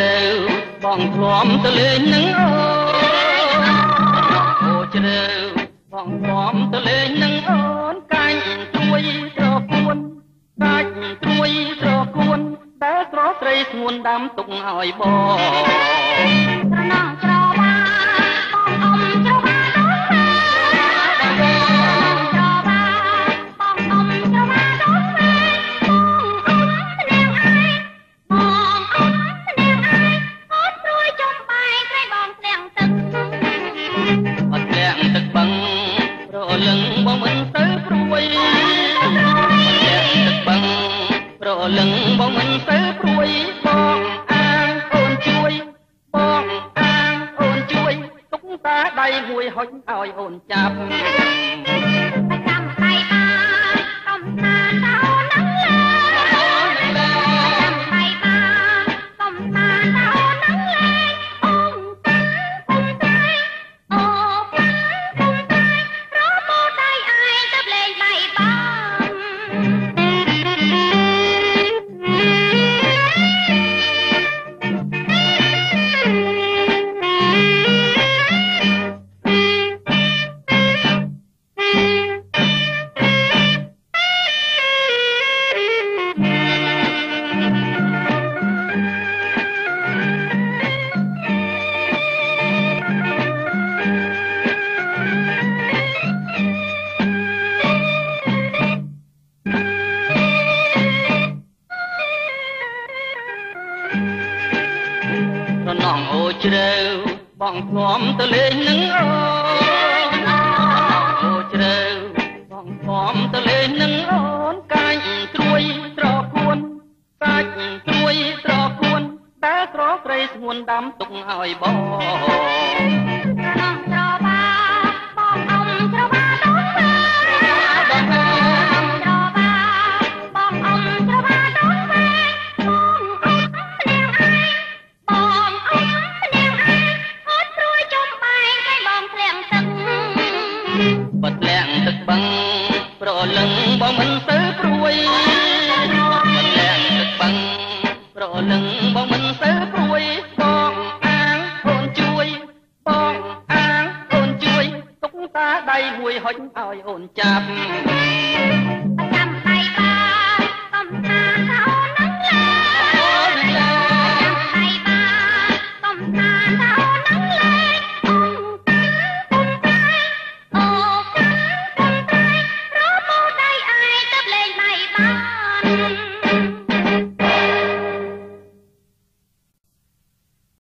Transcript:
រើបងធ្លាប់ទៅលេងនឹងអូជ្រើបងធ្លាប់ទៅលេងនឹងអូនកាញ់ត្រួយត្រគួនកាច់ត្រួយត្រគួនតែស្រស់ត្រីស្ងួនដាំទុកឲ្យបងត្រណងច្របាបងអ៊ំច្របាទឹកបឹងរលឹងបងមិនទៅព្រួយទឹកបឹងរលឹងបងមិនទៅព្រួយបងអាងអូនជួយបងអាងអូនជួយទុកតាដៃមួយហុចឲ្យអូនចាប់ចាំដៃបានកំសាន្តទៅនឹងលើចាំដៃបានកំសាន្តទៅនឹងលើអូនតាអូនងអូជ្រៅបងធ្លាប់ទៅលេងនឹងអូជ្រៅបងធ្លាប់ទៅលេងនឹងអូនកាញ់ត្រួយត្រគួនកាច់ត្រួយត្រគួនតែស្រស់ត្រីស្ងួនដាំទុកឲ្យបងត្រណងច្របាបងអ៊ំច្របាដងមើបងអ៊ំច្របាបងអ៊ំច្របាដងមើបងអ៊ំនាងឯងបងអ៊ំនាងឯងអត់ព្រួយចំបែកឲ្យបងធ្លាក់ទឹកបត់ធ្លាក់ទឹកបឹងប្រលឹងបងមិនទៅព្រួយបត់ធ្លាក់ទឹកបឹងប្រលឹងបងមិនទៅព្រួយបងអាងអូនជួយបងអាងអូនជួយទុកតាដៃមួយហុចឲ្យអូនចាប់